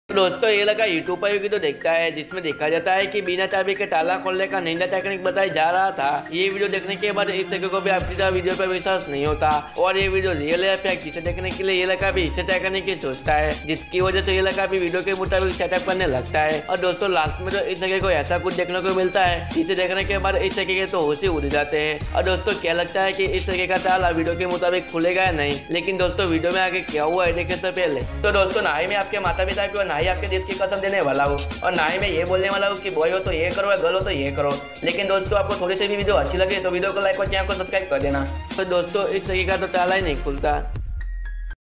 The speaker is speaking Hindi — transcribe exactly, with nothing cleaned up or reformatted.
तो दोस्तों ये लगा यूट्यूब पर वीडियो देखता है जिसमें देखा जाता है कि बिना चाबी के ताला खोलने का निंजा टेक्निक बताया जा रहा था। ये वीडियो देखने के बाद इस तरीके को भी आपकी तरह वीडियो पर विश्वास नहीं होता और ये वीडियो रियल है फेक जिसे देखने के लिए ये लगा भी इसे तय करने की सोचता है, जिसकी वजह से ये लगा भी वीडियो के मुताबिक सेटअप करने लगता है। और दोस्तों लास्ट में तो इस तरीके को ऐसा कुछ देखने को मिलता है जिसे देखने के बाद इस तरीके के तो होश ही उड़ जाते हैं। और दोस्तों क्या लगता है कि इस तरीके का ताला वीडियो के मुताबिक खुलेगा या नहीं, लेकिन दोस्तों वीडियो में आगे क्या हुआ है देखे से पहले तो दोस्तों ना ही मैं आपके माता पिता की और ना ही आपके देश की कसम देने वाला हूँ और ना ही मैं ये बोलने वाला हूँ कि बॉय हो तो ये करो या गर्ल हो तो ये करो। लेकिन दोस्तों आपको थोड़ी सी भी वीडियो अच्छी लगे तो वीडियो को लाइक और चैनल को सब्सक्राइब कर देना। तो दोस्तों इस तरीके का तो ताला ही नहीं खुलता।